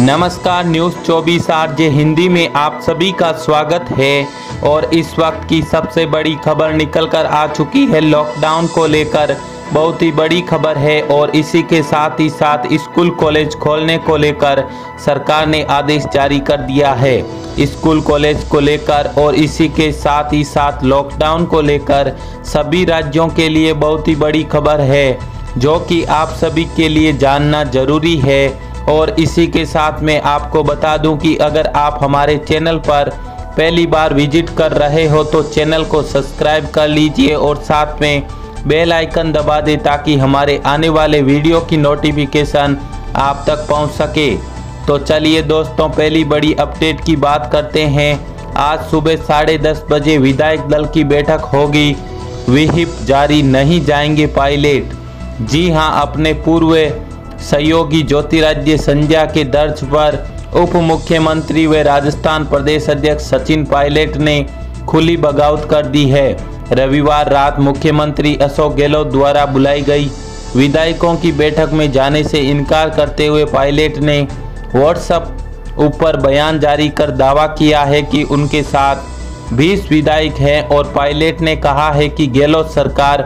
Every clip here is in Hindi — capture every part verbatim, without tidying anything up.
नमस्कार, न्यूज़ चौबीस आर जे हिंदी में आप सभी का स्वागत है। और इस वक्त की सबसे बड़ी खबर निकल कर आ चुकी है। लॉकडाउन को लेकर बहुत ही बड़ी खबर है और इसी के साथ ही साथ स्कूल कॉलेज खोलने को लेकर सरकार ने आदेश जारी कर दिया है। स्कूल कॉलेज को लेकर और इसी के साथ ही साथ लॉकडाउन को लेकर सभी राज्यों के लिए बहुत ही बड़ी खबर है, जो कि आप सभी के लिए जानना जरूरी है। और इसी के साथ में आपको बता दूं कि अगर आप हमारे चैनल पर पहली बार विजिट कर रहे हो तो चैनल को सब्सक्राइब कर लीजिए और साथ में बेल आइकन दबा दें ताकि हमारे आने वाले वीडियो की नोटिफिकेशन आप तक पहुंच सके। तो चलिए दोस्तों, पहली बड़ी अपडेट की बात करते हैं। आज सुबह साढ़े दस बजे विधायक दल की बैठक होगी। व्हिप जारी, नहीं जाएंगे पायलट। जी हां, अपने पूर्व सहयोगी ज्योतिरादित्य सिंधिया के दर्ज पर उप मुख्यमंत्री व राजस्थान प्रदेश अध्यक्ष सचिन पायलट ने खुली बगावत कर दी है। रविवार रात मुख्यमंत्री अशोक गहलोत द्वारा बुलाई गई विधायकों की बैठक में जाने से इनकार करते हुए पायलट ने व्हाट्सएप ऊपर बयान जारी कर दावा किया है कि उनके साथ बीस विधायक हैं और पायलट ने कहा है कि गहलोत सरकार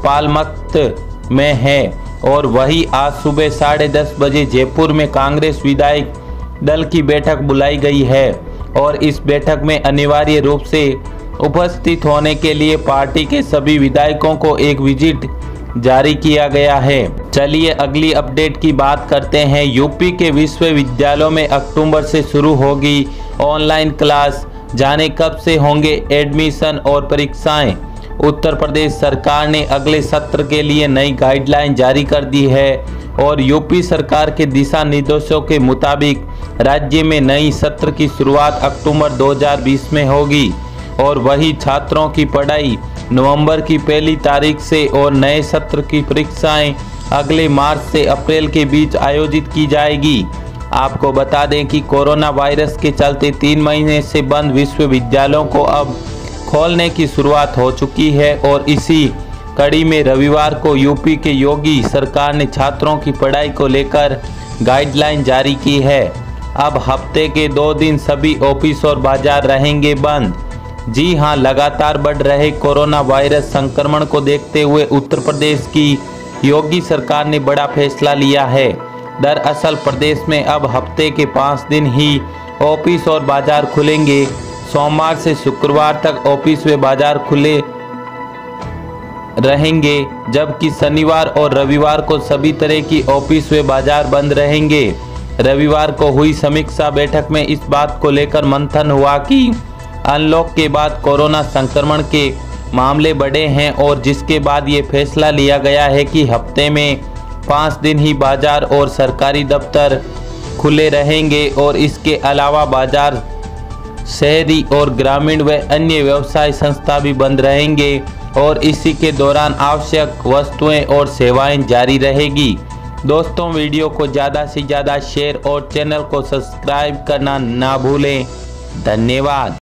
पालमक्त में है। और वही आज सुबह साढ़े दस बजे जयपुर में कांग्रेस विधायक दल की बैठक बुलाई गई है और इस बैठक में अनिवार्य रूप से उपस्थित होने के लिए पार्टी के सभी विधायकों को एक विजिट जारी किया गया है। चलिए अगली अपडेट की बात करते हैं। यूपी के विश्वविद्यालयों में अक्टूबर से शुरू होगी ऑनलाइन क्लास, जाने कब से होंगे एडमिशन और परीक्षाएं। उत्तर प्रदेश सरकार ने अगले सत्र के लिए नई गाइडलाइन जारी कर दी है और यूपी सरकार के दिशा निर्देशों के मुताबिक राज्य में नई सत्र की शुरुआत अक्टूबर दो हज़ार बीस में होगी और वही छात्रों की पढ़ाई नवंबर की पहली तारीख से और नए सत्र की परीक्षाएं अगले मार्च से अप्रैल के बीच आयोजित की जाएगी। आपको बता दें कि कोरोना वायरस के चलते तीन महीने से बंद विश्वविद्यालयों को अब खोलने की शुरुआत हो चुकी है और इसी कड़ी में रविवार को यूपी के योगी सरकार ने छात्रों की पढ़ाई को लेकर गाइडलाइन जारी की है। अब हफ्ते के दो दिन सभी ऑफिस और बाजार रहेंगे बंद। जी हां, लगातार बढ़ रहे कोरोना वायरस संक्रमण को देखते हुए उत्तर प्रदेश की योगी सरकार ने बड़ा फैसला लिया है। दरअसल प्रदेश में अब हफ्ते के पाँच दिन ही ऑफिस और बाजार खुलेंगे। सोमवार से शुक्रवार तक ऑफिस व बाजार खुले रहेंगे, जबकि शनिवार और रविवार को सभी तरह की ऑफिस व बाजार बंद रहेंगे। रविवार को हुई समीक्षा बैठक में इस बात को लेकर मंथन हुआ कि अनलॉक के बाद कोरोना संक्रमण के मामले बढ़े हैं और जिसके बाद ये फैसला लिया गया है कि हफ्ते में पाँच दिन ही बाजार और सरकारी दफ्तर खुले रहेंगे और इसके अलावा बाजार, शहरी और ग्रामीण व अन्य व्यवसाय संस्था भी बंद रहेंगे और इसी के दौरान आवश्यक वस्तुएं और सेवाएं जारी रहेगी। दोस्तों, वीडियो को ज़्यादा से ज़्यादा शेयर और चैनल को सब्सक्राइब करना ना भूलें। धन्यवाद।